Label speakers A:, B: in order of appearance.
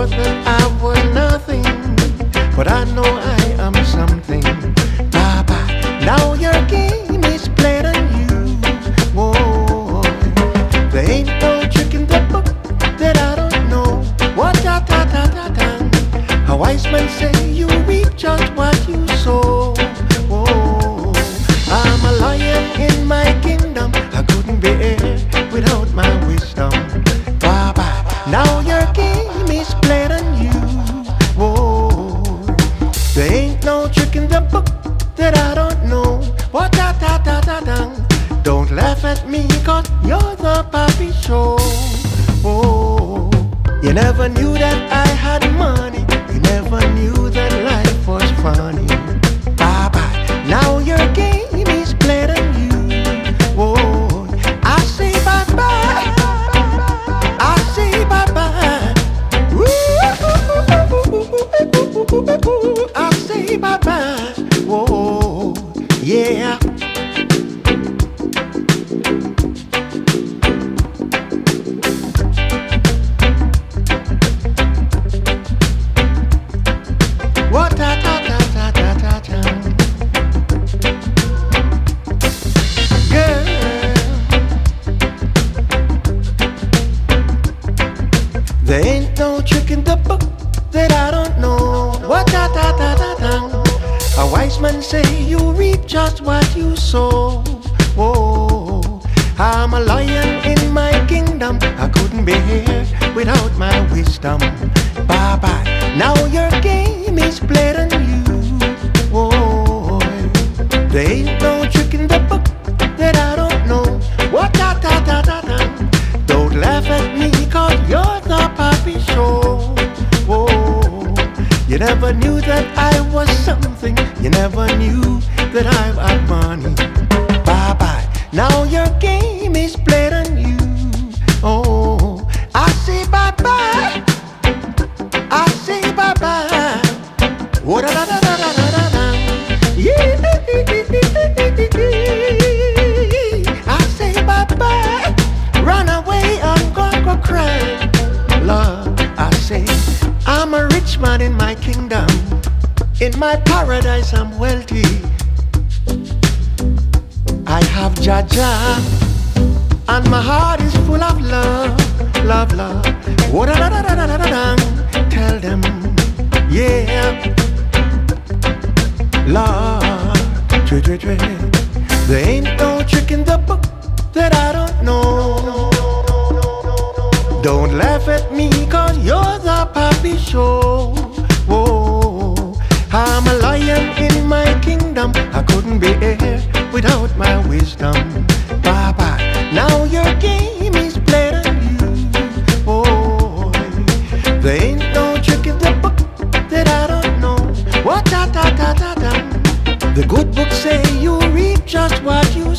A: thought that I was nothing, but I know I am something. Baba, now your game is played on you. Whoa, there ain't no trick in the book that I don't know. What ta ta ta ta ta. A wise man say you reap just what you sow. Whoa, I'm a lion in my kingdom. I couldn't be here without my wisdom. Baba, now your game is played on you. Whoa, there ain't no trick in the book that I don't know. What ta ta ta ta ta. Don't laugh at me, cause you're the papi show. Oh, you never knew that I had money. You never knew that life was funny. Baba, now your game is played on you. Whoa, I say bye bye. I say bye bye. I say bye bye. Whoa, yeah. What ta ta ta ta ta ta ta. Girl, there ain't no trick in the book that I don't know. What ta ta ta ta ta. A wise man say you reap just what you sow. Whoa, I'm a lion in my kingdom. I couldn't be here without my wisdom. Bye bye. Now your game is played on you. Whoa, there ain't no trick in the book that I don't know. What ta ta ta ta ta. Don't laugh at me, cause you're the papi show. Whoa, you never knew that I was something. You never knew that I've had money. Bye bye. Now your game is played on you. Oh, I say bye bye. I say bye bye. Oh, da da da da da da da da. Yeah. I say bye bye. Run away, I'm gonna cry. Lord, I say I'm a rich man in my kingdom. In my paradise I'm wealthy. I have Jaja, and my heart is full of love, love, love. Oh, da da da da da da da. Tell them, yeah, Lord, there ain't no trick in the book that I don't know. Don't laugh at me, cause you're the papi show. Whoa, I'm a lion in my kingdom. I couldn't be here without my wisdom. Baba, now your game is played on you. Oh, there ain't no trick in the book that I don't know. What ta ta ta ta ta. The good book say you reap just what you